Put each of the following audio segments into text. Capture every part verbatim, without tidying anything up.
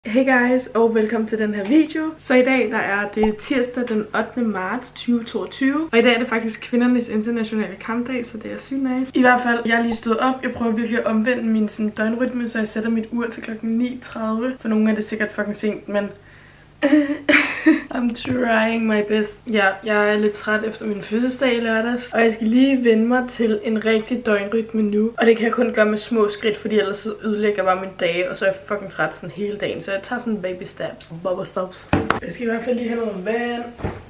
Hey guys, og velkommen til den her video. Så i dag der er det tirsdag den ottende marts to tusind og toogtyve. Og i dag er det faktisk kvindernes internationale kampdag, så det er sygt nice. I hvert fald, jeg er lige stået op. Jeg prøver virkelig at omvende min sådan, døgnrytme, så jeg sætter mit ur til klokken ni tredive. For nogle er det sikkert fucking sent, men I'm trying my best. Ja, jeg er lidt træt efter min fødselsdag i lørdags, og jeg skal lige vende mig til en rigtig døgnrytme nu. Og det kan jeg kun gøre med små skridt, fordi ellers så ødelægger jeg bare min dage, og så er jeg fucking træt sådan hele dagen. Så jeg tager sådan baby steps. Bubble stops. Jeg skal i hvert fald lige have noget vand.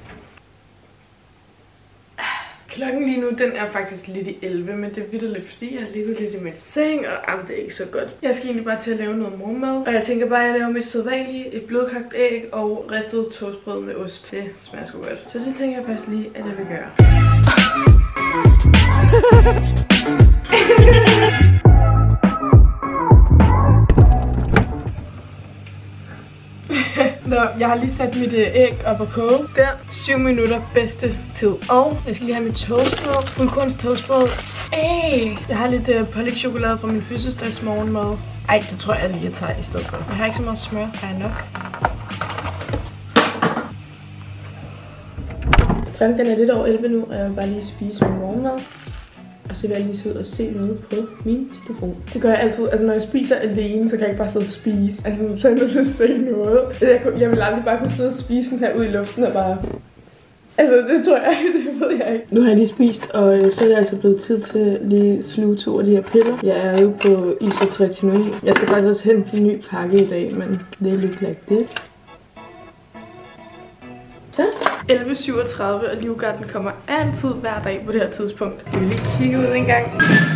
Klokken lige nu, den er faktisk lidt i elleve, men det er vitterligt, fordi jeg har ligget lidt i min seng, og jamen, det er ikke så godt. Jeg skal egentlig bare til at lave noget morgenmad, og jeg tænker bare, at jeg laver mit sædvanlige, et blødkogt æg og ristet toastbrød med ost. Det smager sgu godt. Så det tænker jeg faktisk lige, at jeg vil gøre. Nå, jeg har lige sat mit æg op og koge. Der, syv minutter bedste tid. Og jeg skal lige have mit toastbrød. Fuldkorns toastbrød. Ej, jeg har lidt uh, pålægtschokolade fra min fødselsdags morgenmad. Ej, det tror jeg lige, jeg tager i stedet for. Jeg har ikke så meget smør. Har jeg nok? Klokken er lidt over elleve nu, og jeg vil bare lige spise min morgenmad. Og så vil jeg lige sidde og se noget på min telefon. Det gør jeg altid. Altså når jeg spiser alene, så kan jeg ikke bare sidde og spise. Altså så er jeg nødt til at se noget. Jeg, kunne, jeg vil aldrig bare kunne sidde og spise sådan her ud i luften og bare... Altså det tror jeg, det ved jeg ikke. Nu har jeg lige spist, og så er det altså blevet tid til lige sluge to af de her piller. Jeg er jo på isotretinoin. Jeg skal faktisk også hente en ny pakke i dag, men det look like this. Så. elleve syvogtredive, og Livgarden kommer altid hver dag på det her tidspunkt. Jeg vil lige kigge ud en gang.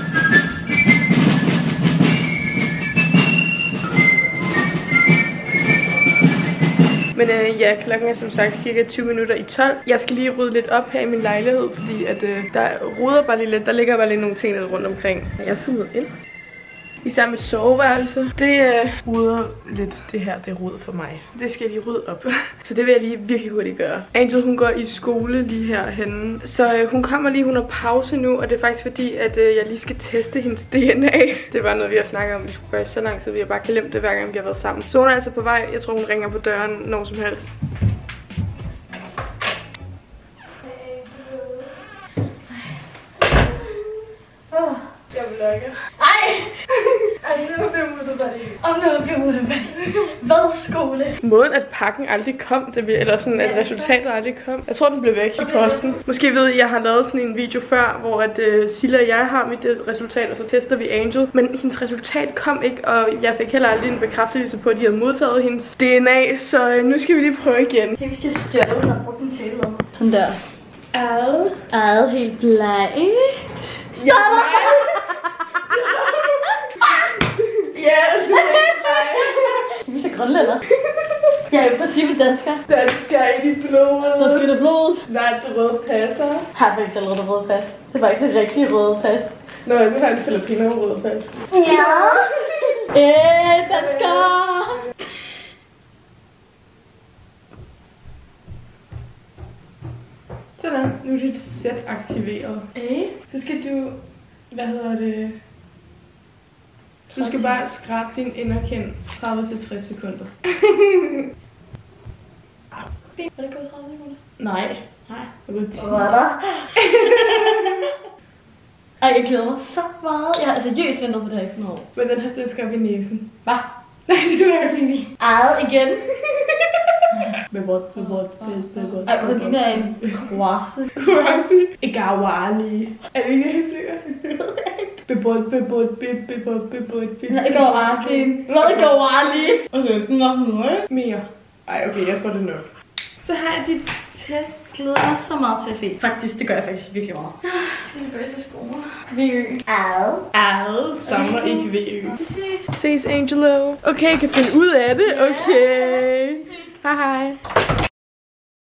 Men øh, ja, klokken er som sagt cirka tyve minutter i tolv. Jeg skal lige rydde lidt op her i min lejlighed, fordi at, øh, der ruder bare lige lidt. Der ligger bare lige nogle ting rundt omkring. Jeg har fundet ind. Især mit soveværelse. Det øh, ruder lidt. Det her, det er ruder for mig. Det skal jeg lige rydde op. Så det vil jeg lige virkelig hurtigt gøre. Angel, hun går i skole lige herhenne. Så øh, hun kommer lige, hun har pause nu. Og det er faktisk fordi, at øh, jeg lige skal teste hendes D N A. Det var noget, vi har snakket om, vi skulle gøre i så lang tid. Vi har bare glemt det, hver gang vi har været sammen. Så hun er altså på vej. Jeg tror, hun ringer på døren når som helst. Jeg vlogger. Ej! Ej, nu bliver muttet bare lige. Og nu bliver muttet bare lige. Hvad skole? Måden, at pakken aldrig kom, det bliver, eller sådan, at resultatet aldrig kom. Jeg tror, den blev væk i posten. Måske ved I, at jeg har lavet sådan en video før, hvor at uh, Silla og jeg har mit resultat, og så tester vi Angel. Men hendes resultat kom ikke, og jeg fik heller aldrig en bekræftelse på, at de havde modtaget hendes D N A. Så uh, nu skal vi lige prøve igen. Så hvis jeg stjålet, når jeg brugte en tale om. Sådan der. Ad. Ad helt bleg. Ja, ja, du er helt bleg. Skal vi så grønlænder? Jeg er i princippet dansker. Dansker i dit blod. Dansker i dit blod. Nej, det røde passer. Har faktisk allerede det røde pas. Det var ikke det rigtige røde pas. Nå, nu har jeg en filipiner røde pas. Ja. Øh, dansker. Sådan, nu er dit sæt aktiveret. Øh. Så skal du, hvad hedder det, du skal bare skrabe din inderkind tredive til tres sekunder. Var det gået tredive sekunder? Nej. Nej. Det var ti. Hvad er der? Ej, jeg glæder mig så meget. Jeg har seriøst ventet på det her i hundrede år. Men den her sted skal op i næsen. Hvad? Nej, det var jeg tænke ikke. Ad igen. Bebot, bebot, bebot. Ej, hvor ligner en croisse. Croisse. Egawali. Er det ikke helt sikkert? Bebot, bebot, bebot, bebot. Ikke over Arkin. Hvad ikke over Ali? Okay, den var nu, ikke? Mere. Ej, okay, jeg tror det er nok. Så har jeg dit test. Jeg glæder mig så meget til at se. Faktisk, det gør jeg faktisk virkelig meget. Jeg skal tilbage til skole. V Ø. Ad. Ad. Samler ikke V Ø. Præcis. Ses, Angelo. Okay, jeg kan finde ud af det. Okay. Hej hej.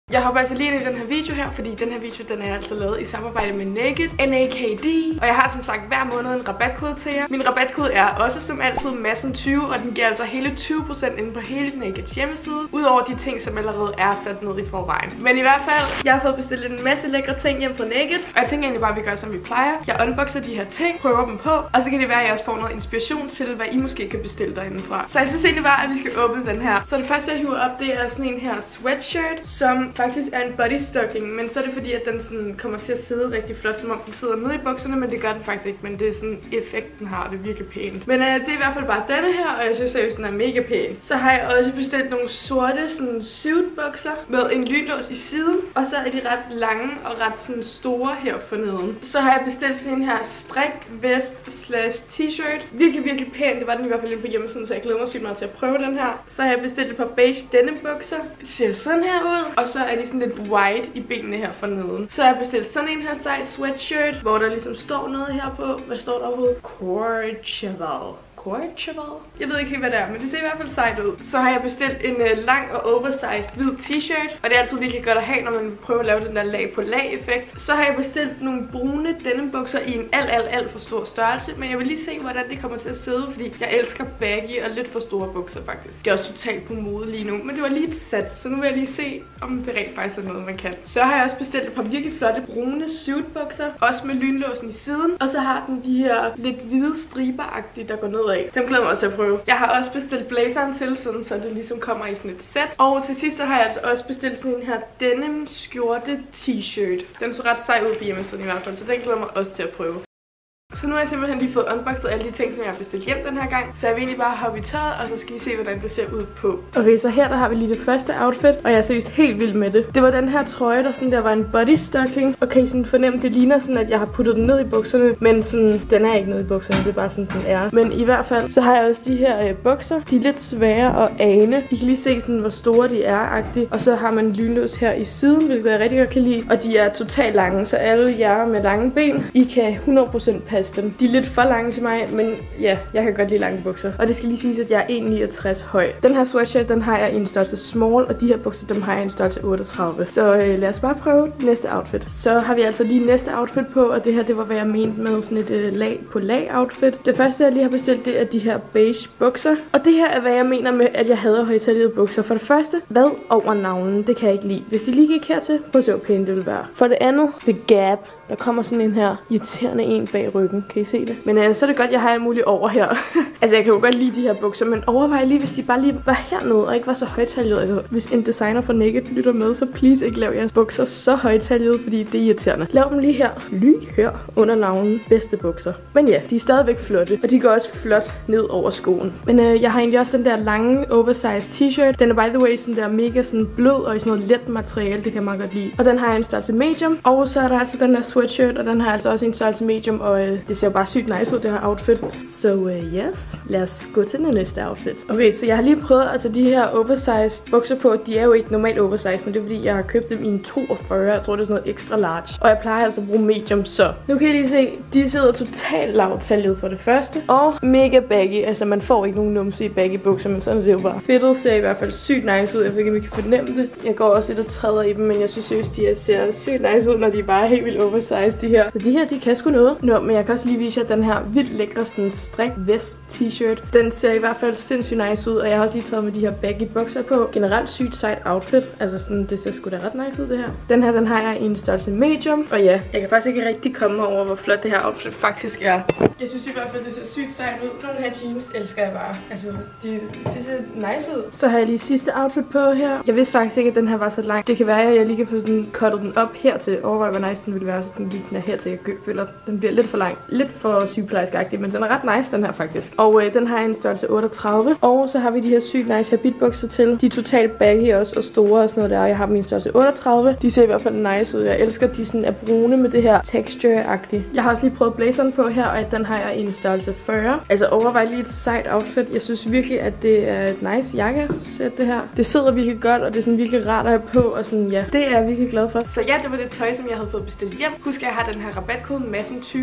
Jeg hopper altså lige ind i den her video her, fordi den her video den er altså lavet i samarbejde med Naked, N A K D. Og jeg har som sagt hver måned en rabatkode til jer. Min rabatkode er også som altid massen tyve, og den giver altså hele tyve procent inde på hele Nakeds hjemmeside. Udover de ting, som allerede er sat ned i forvejen. Men i hvert fald, jeg har fået bestilt en masse lækre ting hjem fra Naked. Og jeg tænker egentlig bare, at vi gør som vi plejer. Jeg unboxer de her ting, prøver dem på, og så kan det være, at jeg også får noget inspiration til, hvad I måske kan bestille derindefra. Så jeg synes egentlig bare, at vi skal åbne den her. Så det første, jeg hiver op, det er sådan en her sweatshirt, som faktisk er en body stocking, men så er det fordi, at den sådan kommer til at sidde rigtig flot, som om den sidder nede i bukserne, men det gør den faktisk ikke, men det er sådan effekten har, det virker pænt. Men øh, det er i hvert fald bare denne her, og jeg synes seriøst, den er mega pæn. Så har jeg også bestilt nogle sorte sådan suitbukser med en lynlås i siden, og så er de ret lange og ret sådan store her forneden. Så har jeg bestilt sådan en her strik vest slash t-shirt. Virkelig, virkelig pæn. Det var den i hvert fald inde på hjemmesiden, så jeg glæder mig sygt meget til at prøve den her. Så har jeg bestilt et par beige denimebukser. Det ser sådan her ud. Og så er de sådan lidt white i benene her forneden. Så har jeg bestilt sådan en her sej sweatshirt, hvor der ligesom står noget her på. Hvad står der overhovedet? Courchevel. Courchevel? Jeg ved ikke helt, hvad det er, men det ser i hvert fald sejt ud. Så har jeg bestilt en uh, lang og oversized hvid t-shirt, og det er altid virkelig godt at have, når man prøver at lave den der lag på lag effekt. Så har jeg bestilt nogle brune denimbukser i en alt, alt, alt for stor størrelse, men jeg vil lige se, hvordan det kommer til at sidde, fordi jeg elsker baggy og lidt for store bukser faktisk. Det er også totalt på mode lige nu, men det var lige et sat, så nu vil jeg lige se, om det rent faktisk er noget, man kan. Så har jeg også bestilt et par virkelig flotte brune suitbukser, også med lynlåsen i siden, og så har den de her lidt hvide striber-agtige, der går ned. Dem glæder mig også til at prøve. Jeg har også bestilt blazeren til, sådan, så det ligesom kommer i sådan et sæt. Og til sidst så har jeg altså også bestilt sådan en her denim skjorte t-shirt. Den så ret sej ud på hjemmesiden i hvert fald, så den glæder mig også til at prøve. Så nu har jeg simpelthen lige fået unboxet alle de ting, som jeg har bestilt hjem den her gang. Så jeg vil egentlig bare hoppe i tøjet, og så skal vi se, hvordan det ser ud på. Okay, så her der har vi lige det første outfit, og jeg er seriøst helt vild med det. Det var den her trøje, der sådan der var en body stocking. Og kan I sådan fornemme, det ligner sådan, at jeg har puttet den ned i bukserne, men sådan, den er ikke ned i bukserne, det er bare sådan, den er. Men i hvert fald, så har jeg også de her øh, bukser. De er lidt svære at ane. I kan lige se sådan, hvor store de er-agtigt. Og så har man lynlås her i siden, hvilket jeg rigtig godt kan lide. Og de er totalt lange, så alle jer med lange ben, I kan hundrede procent passe dem. De er lidt for lange til mig, men ja, jeg kan godt lide lange bukser. Og det skal lige siges, at jeg er en komma niogtres høj. Den her sweatshirt, den har jeg i en størrelse small, og de her bukser, dem har jeg i en størrelse otteogtredive. Så øh, lad os bare prøve næste outfit. Så har vi altså lige næste outfit på, og det her, det var, hvad jeg mente med sådan et øh, lag på lag outfit. Det første, jeg lige har bestilt, det er de her beige bukser. Og det her er, hvad jeg mener med, at jeg hader højtallede bukser. For det første, hvad over navnen? Det kan jeg ikke lide. Hvis de lige gik hertil, prøv at se, hvor pænt det vil være. For det andet, The Gap. Der kommer sådan en her irriterende en bag ryggen. Kan I se det? Men øh, så er det godt, at jeg har alt muligt over her. Altså, jeg kan jo godt lide de her bukser, men overvej lige, hvis de bare lige var hernede og ikke var så højtallede. Altså, hvis en designer fra Naked lytter med, så please ikke lav jeres bukser så højtallede, fordi det er irriterende. Lav dem lige her. Lige her under navnen bedste bukser. Men ja, de er stadigvæk flotte, og de går også flot ned over skoen. Men øh, jeg har egentlig også den der lange oversized t-shirt. Den er by the way sådan der mega sådan blød og i sådan noget let materiale. Det kan jeg meget godt lide. Og den har jeg en størrelse medium. Og så er der altså den der sweatshirt, og den har altså også en størrelse medium, og øh, det ser jo bare sygt nice ud, det her outfit. Så uh, yes, lad os gå til den næste outfit. Okay, så jeg har lige prøvet altså de her oversized bukser på. De er jo ikke normalt oversized, men det er fordi, jeg har købt dem i en toogfyrre. Jeg tror, det er sådan noget extra large. Og jeg plejer altså at bruge medium, så nu kan I lige se, de sidder totalt lavtallet for det første. Og mega baggy, altså man får ikke nogen numse i baggy bukser, men sådan er det jo bare. Fittet ser i hvert fald sygt nice ud. Jeg ved ikke, om I kan fornemme det. Jeg går også lidt og træder i dem, men jeg synes seriøst, de ser sygt nice ud, når de bare er helt vildt oversized, de her. Så de her, de kan sgu noget. Nå, men jeg kan også lige vise jer den her vildt lækre sådan strik vest t-shirt. Den ser i hvert fald sindssygt nice ud, og jeg har også lige taget med de her baggy bukser på. Generelt sygt sejt outfit. Altså sådan, det ser sgu da ret nice ud, det her. Den her, den har jeg i en størrelse medium. Og ja, jeg kan faktisk ikke rigtig komme over, hvor flot det her outfit faktisk er. Jeg synes i hvert fald, det ser sygt sejt ud. Nogle her jeans elsker jeg bare. Altså, de, det ser nice ud. Så har jeg lige sidste outfit på her. Jeg vidste faktisk ikke, at den her var så lang. Det kan være, at jeg lige kan få sådan cuttet den op hertil. Overvej, hvor nice den ville være, så den gik sådan her hertil. Jeg føler, den bliver lidt for lang. Lidt for sygeplejerskagtig, men den er ret nice, den her faktisk. Og øh, den har jeg en størrelse otteogtredive. Og så har vi de her sygt nice habitbukser til. De er totalt baggy også, og store og sådan noget der. Jeg har dem i en størrelse otteogtredive. De ser i hvert fald nice ud. Jeg elsker, at de sådan er brune med det her texture-agtigt. Jeg har også lige prøvet blazeren på her, og den har jeg i en størrelse fyrre. Altså overvej lige et sejt outfit. Jeg synes virkelig, at det er et nice jakkesæt, det her. Det sidder virkelig godt, og det er sådan virkelig rart at have på, og sådan, ja. Det er jeg virkelig glad for. Så ja, det var det tøj, som jeg havde fået bestilt hjem. Husk, at jeg har den her rabatkode massen tyve, der giver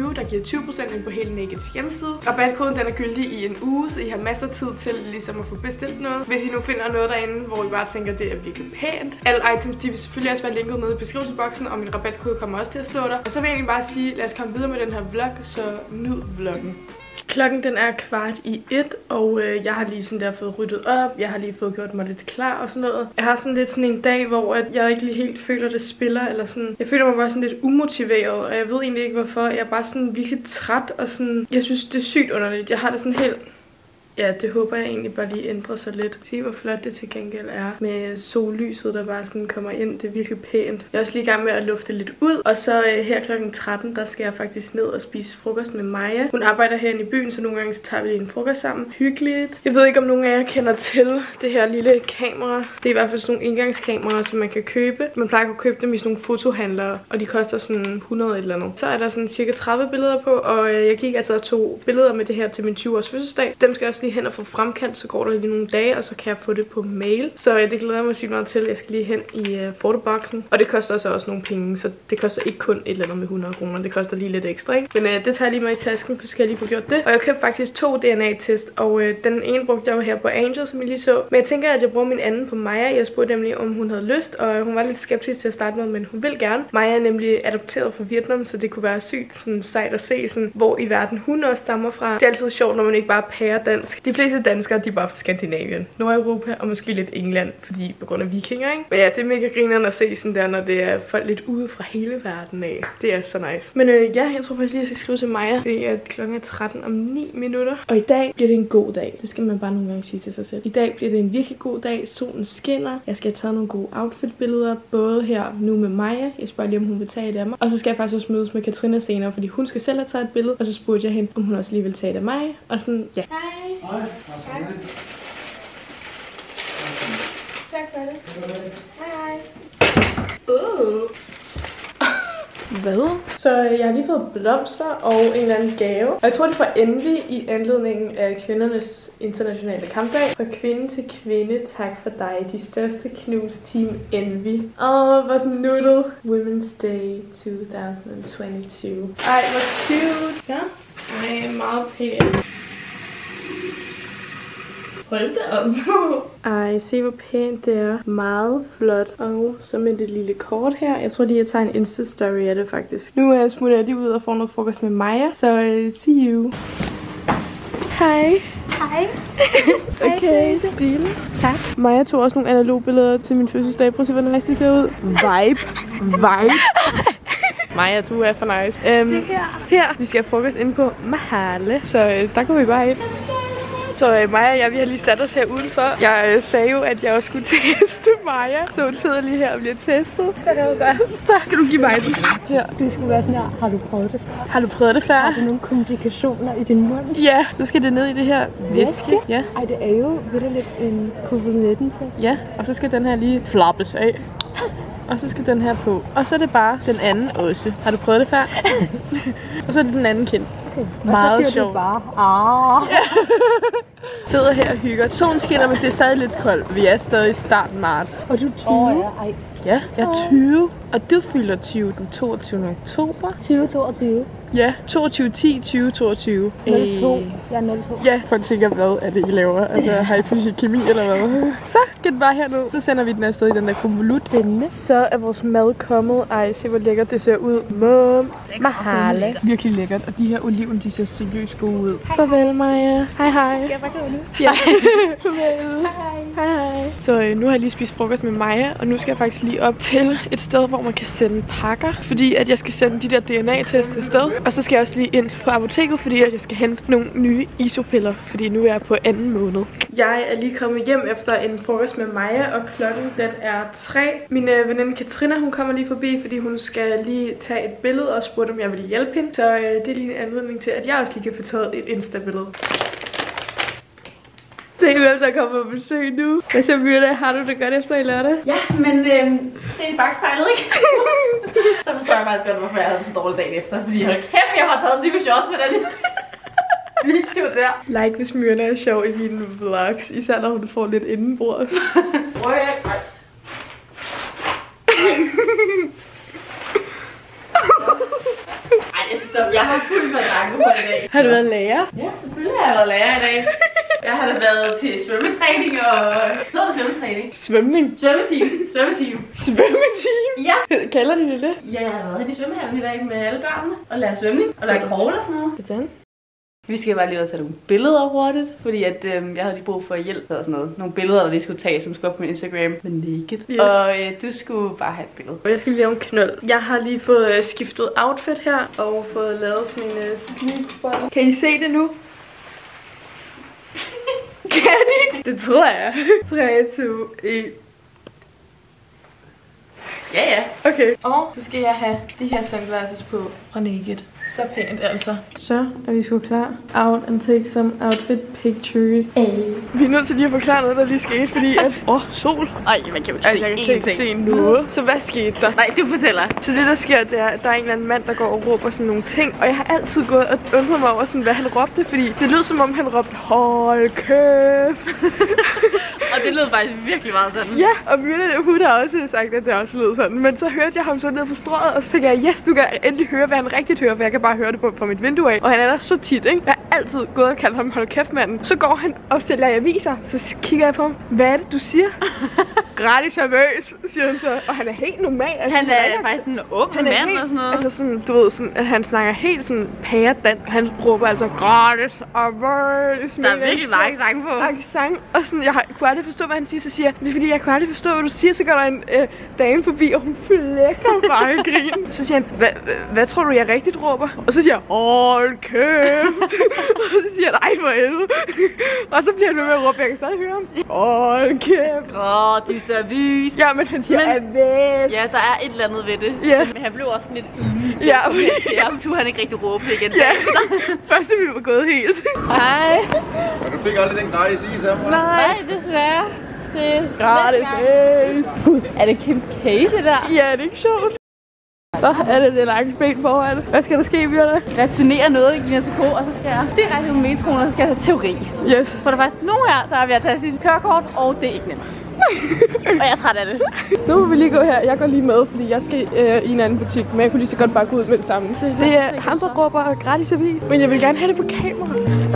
tyve procent ind på Hele Nakeds hjemmeside. Rabatkoden den er gyldig i en uge, så I har masser af tid til ligesom at få bestilt noget. Hvis I nu finder noget derinde, hvor I bare tænker, det er virkelig pænt. Alle items, de vil selvfølgelig også være linket nede i beskrivelsesboksen, og min rabatkode kommer også til at stå der. Og så vil jeg egentlig bare sige, lad os komme videre med den her vlog, så nyd vloggen. Klokken den er kvart i et, og øh, jeg har lige sådan der fået ryddet op. Jeg har lige fået gjort mig lidt klar og sådan noget. Jeg har sådan lidt sådan en dag, hvor at jeg ikke lige helt føler, det spiller, eller sådan. Jeg føler mig bare sådan lidt umotiveret, og jeg ved egentlig ikke hvorfor. Jeg er bare sådan virkelig træt, og sådan. Jeg synes, det er sygt underligt. Jeg har det sådan helt. Ja, det håber jeg egentlig bare lige ændrer sig lidt. Se, hvor flot det til gengæld er med sollyset, der bare sådan kommer ind. Det er virkelig pænt. Jeg er også lige i gang med at lufte lidt ud. Og så øh, her klokken tretten, der skal jeg faktisk ned og spise frokost med Maja. Hun arbejder herinde i byen, så nogle gange så tager vi lige en frokost sammen. Hyggeligt. Jeg ved ikke, om nogen af jer kender til det her lille kamera. Det er i hvert fald sådan nogle indgangskameraer, som man kan købe. Man plejer at kunne købe dem i sådan nogle fotohandlere, og de koster sådan hundrede eller andet. Så er der sådan cirka tredive billeder på, og øh, jeg gik altså og tog billeder med det her til min tyve års fødselsdag. Dem skal jeg også lige hen og få fremkant, så går der lige nogle dage, og så kan jeg få det på mail. Så øh, det glæder jeg mig sygt meget til. Jeg skal lige hen i øh, fotoboksen, og det koster også, også nogle penge, så det koster ikke kun et eller andet med hundrede kroner. Det koster lige lidt ekstra, ikke? Men øh, det tager jeg lige med i tasken, for så skal jeg lige få gjort det. Og jeg købte faktisk to D N A-test, og øh, den ene brugte jeg jo her på Angel, som I lige så. Men jeg tænker, at jeg bruger min anden på Maja. Jeg spurgte nemlig, om hun havde lyst, og hun var lidt skeptisk til at starte med, men hun vil gerne. Maja er nemlig adopteret fra Vietnam, så det kunne være sygt sådan, sejt at se, sådan, hvor i verden hun også stammer fra. Det er altid sjovt, når man ikke bare pærer dansk. De fleste danskere, de er bare fra Skandinavien, Nordeuropa og måske lidt England, fordi på grund af vikinger, ikke? Men ja, det er mega grinerende at se sådan der, når det er folk lidt ude fra hele verden af. Det er så nice. Men øh, ja, jeg tror faktisk lige, jeg skal skrive til Maja. Det er klokken tretten om ni minutter. Og i dag bliver det en god dag. Det skal man bare nogle gange sige til sig selv. I dag bliver det en virkelig god dag. Solen skinner. Jeg skal have taget nogle gode outfit-billeder, både her nu med Maja. Jeg spørger lige, om hun vil tage det af mig. Og så skal jeg faktisk også mødes med Katrina senere, fordi hun skal selv have taget et billede. Og så spurgte jeg hende, om hun også lige vil tage det af mig. Og sådan, ja. Hej. Hej. Tak. Tak for det. Hej, hej. Uh. Hvad? Så jeg har lige fået blomster og en eller anden gave. Og jeg tror, det er fra Envy i anledningen af kvindernes internationale kampdag. Fra kvinde til kvinde, tak for dig. De største knus, Team Envy. Åh, oh, hvor nuttet. Women's Day to tusind toogtyve. Ej, hvor cute. Ja, ej, meget pænt. Hold da op. Ej, se hvor pænt det er. Meget flot. Og så med det lille kort her. Jeg tror lige, jeg tager en Insta-story af det faktisk. Nu uh, smutter jeg lige ud og får noget frokost med Maja. Så uh, see you. Hej. Hej. Okay, stille. Tak. Maja tog også nogle analoge billeder til min fødselsdag. Prøv at se, hvor nice det ser ud. Vibe. Vibe. Maja, du er for nice. Um, her. her. Vi skal have frokost inde på Mahale. Så uh, der går vi bare ind. Så uh, Maja og jeg, vi har lige sat os her udenfor. Jeg uh, sagde jo, at jeg også skulle teste Maja. Så hun sidder lige her og bliver testet. Så kan du give mig den. Her. Det skulle være sådan her. Har du prøvet det før? Har du prøvet det før? Har du nogle komplikationer i din mund? Ja, så skal det ned i det her væske. Ja. Ej, det er jo lidt en covid nitten test. Ja, og så skal den her lige floppes af. Og så skal den her på. Og så er det bare den anden også. Har du prøvet det før? Og så er det den anden kind. Okay. Meget sjovt. Bare, ah. Ja. Sidder her og hygger. Solen skinner, men det er stadig lidt koldt. Vi er stadig i starten marts. Og du er tyve? Oh, ja. Ej. Ja, jeg er tyve. Og du fylder tyve den toogtyvende oktober. tyve toogtyve. Ja, toogtyve ti tyve toogtyve. nul to. Jeg er nul to. Ja, folk tænker, hvad er det, I laver? Altså, har I fysik kemi eller hvad? Så skal den bare herned. Så sender vi den afsted i den der konvolut. Så er vores mad kommet. Ej, se hvor lækkert det ser ud. Mums. Mahale. Virkelig lækkert. Og de her oliven, de ser seriøst gode ud. Hej. Farvel, Maja. Hej, hej. Skal jeg bare gå nu? Ja. Farvel. Hej. Hej, hej. Så øh, nu har jeg lige spist frokost med Maja, og nu skal jeg faktisk lige op til et sted, hvor man kan sende pakker. Fordi at jeg skal sende de der D N A-test afsted. Og så skal jeg også lige ind på apoteket, fordi at jeg skal hente nogle nye isopiller, fordi nu er jeg på anden måned. Jeg er lige kommet hjem efter en frokost med Maja, og klokken den er tre. Min øh, veninde Katrina, hun kommer lige forbi, fordi hun skal lige tage et billede og spurgte, om jeg ville hjælpe hende. Så øh, det er lige en anledning til, at jeg også lige kan få taget et Insta-billede. Se hvem der kommer på besøg nu. Hvad så, Myrda? Har du det godt efter i lørdag? Ja, men øhm, se i bagspejlet, ikke? Så forstår jeg faktisk godt, hvorfor jeg havde det så dårligt dagen efter. Fordi hold kæft, jeg har taget tyve shots med den video der. Like, hvis Myrda er sjov i mine vlogs. Især når hun får lidt indenbords. Prøv jeg ikke. Ej, jeg synes Stop, jeg har fuldt været dranke på i dag. Har du været lærer? Ja, selvfølgelig har jeg været lærer i dag. Jeg har da været til svømmetræning og... Hedder det svømmetræning? Svømning. Svømmeteam. Svømmeteam. Svømmeteam? Ja. Kalder de det det? Ja, jeg har været hen i svømmehallen i dag med alle børnene. Og lære svømning. Og lære crawl og sådan noget. Hvordan? Vi skal bare lige ud og tage nogle billeder hurtigt, fordi at, øh, jeg havde lige brug for hjælp og sådan noget. Nogle billeder, der vi skulle tage, som skulle op på min Instagram med naked. Yes. Og øh, du skulle bare have et billede. Jeg skal lige lave en knold. Jeg har lige fået øh, skiftet outfit her, og fået lavet sådan en øh, sleepball. Kan I se det nu? Kan I? Det tror jeg. tre, to, et. Ja, ja. Okay. Og så skal jeg have de her sunglasses på fra Naked. Så pænt altså. Så er vi sgu klar. Out and take some outfit pictures. Hey. Vi er nødt til lige at forklare noget, der lige skete, fordi at... Åh, oh, sol. Ej, man kan jo ikke altså, jeg kan ikke se noget. Så hvad skete der? Nej, du fortæller. Så det der sker, det er, at der er en eller anden mand, der går og råber sådan nogle ting. Og jeg har altid gået og undret mig over, sådan, hvad han råbte, fordi det lød som om, han råbte, hold kæft. Og det lød faktisk virkelig meget sådan. Ja, og Myrna, hun har også sagt, at det også lød sådan. Men så hørte jeg ham så ned på strået, og så tænkte jeg, yes, nu kan jeg endelig høre, hvad han rigtigt hører, for jeg kan bare høre det på fra mit vindue af. Og han er der så tit, ikke? Jeg har altid gået og kaldt ham, hold kæft manden. Så går han og stiller aviser, så kigger jeg på ham. Hvad er det, du siger? Gratis nervøs, siger han så. Og han er helt normal. Altså, han er, er faktisk sådan en åben mand helt, og sådan noget. Altså sådan, du ved, sådan, at han snakker helt sådan pæredan. Han råber altså gratis nervøs. Der er virkelig mange accent på. Accent. Og sådan, jeg kunne aldrig forstå, hvad han siger. Så siger jeg, det er fordi, jeg kunne aldrig forstå, hvad du siger. Så går der en øh, dame forbi, og hun flækker bare i grin. Så siger han, hvad tror du, jeg rigtigt råber? Og så siger jeg, hold kæft. Og så siger jeg, nej for helvede. Og så bliver han ved med at råbe, jeg kan stadig høre ham. Hold kæft. Gratis servis. Ja, men han siger, avæs. Ja, der er et eller andet ved det. Ja. Men han blev også lidt ydmyg. Ja, fordi... Ja, turde han ikke rigtig råbe det igen. Ja, først er vi var gået helt. Hej. Og du fik aldrig den gratis is af mig? Nej, desværre. Det er gratis is. Gud, er det Kim K, det der? Ja, det er ikke sjovt. Så er det det lange ben foran. Hvad skal der ske, Bjørn? Jeg turnerer noget i Gina K, og så skal jeg direkte på metroen, og så skal jeg have teori. Yes. For der er faktisk nogen her, der er ved at tage sit kørekort, og det er ikke nemt. Og jeg er træt af det. Nu må vi lige gå her. Jeg går lige med, fordi jeg skal øh, i en anden butik. Men jeg kunne lige så godt bare gå ud med det samme. Det, det er ham, der råber gratis avis. Men jeg vil gerne have det på kamera.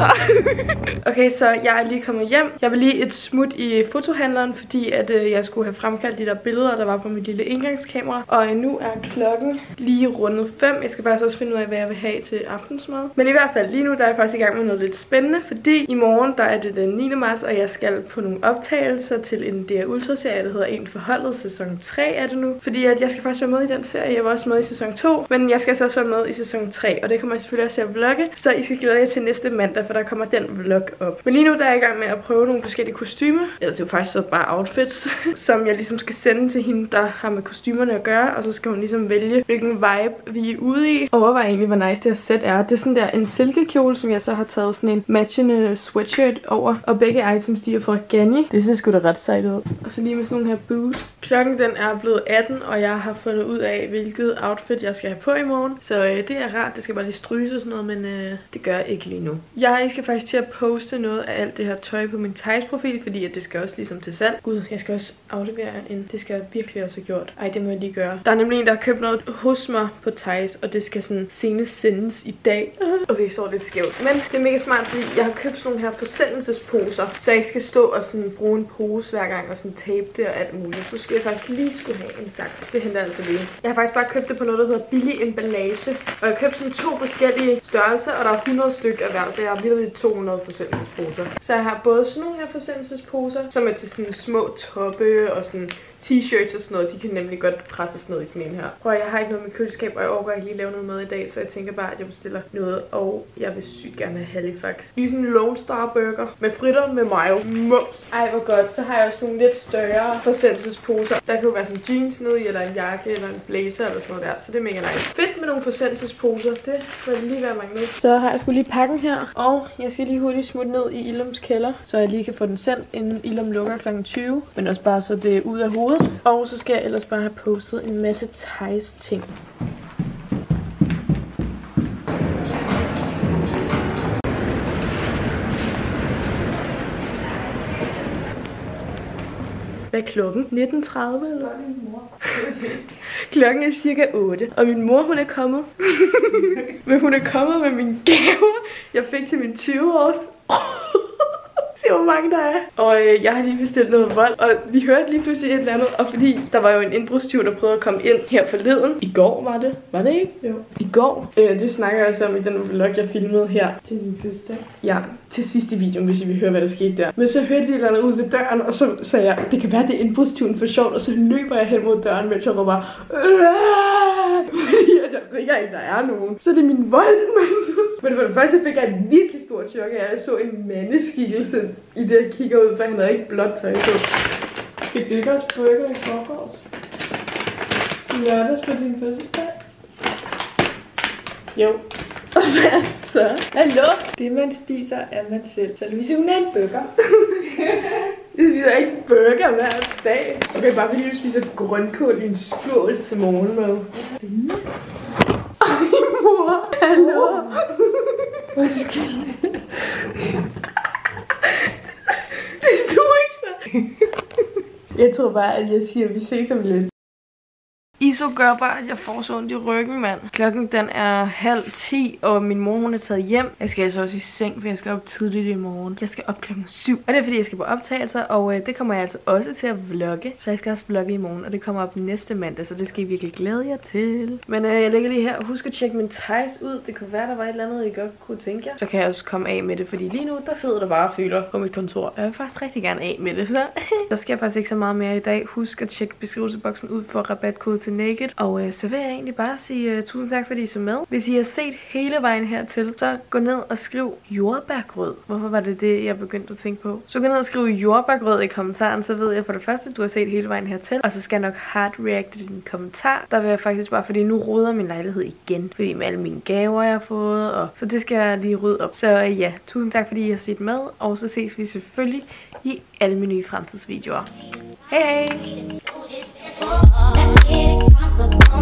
Okay, så jeg er lige kommet hjem. Jeg vil lige et smut i fotohandleren, fordi at øh, jeg skulle have fremkaldt de der billeder, der var på mit lille engangskamera. Og øh, nu er klokken lige rundet fem. Jeg skal faktisk også finde ud af, hvad jeg vil have til aftensmad. Men i hvert fald lige nu, der er jeg faktisk i gang med noget lidt spændende. Fordi i morgen, der er det den niende marts, og jeg skal på nogle optagelser til en D R Ultra-serie, der hedder En Forholdet. Sæson tre er det nu. Fordi at jeg skal faktisk være med i den serie. Jeg var også med i sæson to, men jeg skal så også være med i sæson tre. Og det kommer jeg selvfølgelig også til at vlogge. Så I skal glæde jer til næste mandag, for der kommer den vlog op. Men lige nu der er jeg i gang med at prøve nogle forskellige kostymer. Eller det er jo faktisk så bare outfits, som jeg ligesom skal sende til hende, der har med kostymerne at gøre. Og så skal hun ligesom vælge, hvilken vibe vi er ude i. Overvej egentlig, hvor nice det her sæt er. Det er sådan der en silkekjole, som jeg så har taget sådan en matchende sweatshirt over. Og begge items, de er fra Ganni. Det ser sgu da ret sejt ud. Og så lige med sådan nogle her boots. Klokken den er blevet atten, og jeg har fundet ud af, hvilket outfit jeg skal have på i morgen. Så øh, det er rart. Det skal bare lige stryges og sådan noget, men øh, det gør jeg ikke lige nu. Jeg skal faktisk til at poste noget af alt det her tøj på min Theis-profil, fordi at det skal også ligesom til salg. Gud, jeg skal også aflevere en. Det skal jeg virkelig også have gjort. Ej, det må jeg lige gøre. Der er nemlig en, der har købt noget hos mig på Theis, og det skal sådan senest sendes i dag. Okay, så er lidt skævt. Men det er mega smart, fordi jeg har købt sådan nogle her forsendelsesposer, så jeg ikke skal stå og sådan bruge en pose hver gang og sådan tape det og alt muligt. Nu skal jeg faktisk lige skulle have en saks. Det henter jeg altså lige. Jeg har faktisk bare købt det på noget, der hedder billig emballage. Og jeg har købt sådan to forskellige størrelser, og der er hundrede stykker af hver, så jeg har virkelig to hundrede forsendelsesposer. Så jeg har både sådan nogle her forsendelsesposer, som er til sådan små toppe og sådan t-shirts og sådan noget. De kan nemlig godt presses ned i sådan en her. Prøv, jeg har ikke noget med køleskab, og jeg overgår ikke lige lave noget mad i dag, så jeg tænker bare, at jeg bestiller noget, og jeg vil sygt gerne have Halifax. Lige sådan en Lone Star burger med fritter med mayo. Mums. Ej, hvor godt. Så har jeg også nogle lidt større forsendelsesposer. Der kan jo være sådan jeans ned i, eller en jakke, eller en blazer, eller sådan noget der. Så det er mega nice. Fedt med nogle forsendelsesposer. Det vil lige være mange. Så har jeg sgu lige pakken her, og jeg skal lige hurtigt smutte ned i Illums kælder, så jeg lige kan få den sendt, inden Illum lukker klokken tyve. Men også bare så det er ud af hovedet. Og så skal jeg ellers bare have postet en masse Theis ting. Hvad er klokken? nitten tredive eller? Klokken er cirka otte. Og min mor, hun er kommet. Men hun er kommet med mine gaver, jeg fik til min tyve års. Se hvor mange der er. Og øh, jeg har lige bestilt noget vold. Og vi hørte lige pludselig et eller andet. Og fordi der var jo en indbrudstyv, der prøvede at komme ind her forleden. I går var det. Var det ikke? Jo. I går. Øh, det snakker jeg altså om i den vlog, jeg filmede her. Til min fødselsdag. Ja, til sidst i videoen, hvis I vil høre, hvad der skete der. Men så hørte vi et eller andet ude ved døren. Og så sagde jeg, det kan være, det er indbrudstyven for sjovt. Og så løber jeg hen mod døren, mens jeg råber. Fordi jeg tænker ikke, der er nogen. Så det er min vold, mand. Men for det første fik jeg et virkelig stort chok, at jeg så en mandeskikkelse i det, jeg kigger ud, for han havde ikke blåt tøj på. Fik du ikke også burger i forgårs? Lørdags på din fødselsdag? Jo. Og hvad så? Hallo? Det man spiser, er man selv. Så hvis hun er en burger. Vi spiser ikke burger hver dag. Okay, bare fordi du spiser grønkål i en skål til morgenmad. Ej, mor. Hallo? Det stod ikke så. Jeg tror bare, at jeg siger, at vi ses om lidt. I så gør bare, at jeg får så ondt i ryggen, mand. Klokken den er halv ti, og min mor hun er taget hjem. Jeg skal altså også i seng, for jeg skal op tidligt i morgen. Jeg skal op klokken syv. Og det er fordi, jeg skal på optagelser, og øh, det kommer jeg altså også til at vlogge. Så jeg skal også vlogge i morgen, og det kommer op næste mandag, så det skal I virkelig glæde jer til. Men øh, jeg lægger lige her. Husk at tjekke min ties ud. Det kunne være, der var et eller andet, I godt kunne tænke jer. Så kan jeg også komme af med det, fordi lige nu, der sidder der bare og føler på mit kontor. Jeg vil faktisk rigtig gerne af med det, så der sker faktisk ikke så meget mere i dag. Husk at tjekke beskrivelsesboksen ud for rabatkode til Naked. Og øh, så vil jeg egentlig bare sige uh, tusind tak, fordi I så med. Hvis I har set hele vejen hertil, så gå ned og skriv jordbærgrød. Hvorfor var det det, jeg begyndte at tænke på? Så gå ned og skriv jordbærgrød i kommentaren, så ved jeg for det første, at du har set hele vejen hertil. Og så skal jeg nok hard reacte til din kommentar. Der vil jeg faktisk bare, fordi nu roder min lejlighed igen. Fordi med alle mine gaver, jeg har fået. Og så det skal jeg lige rydde op. Så uh, ja, tusind tak, fordi I har set med. Og så ses vi selvfølgelig i alle mine nye fremtidsvideoer. Hej hej! Let's get it, rock the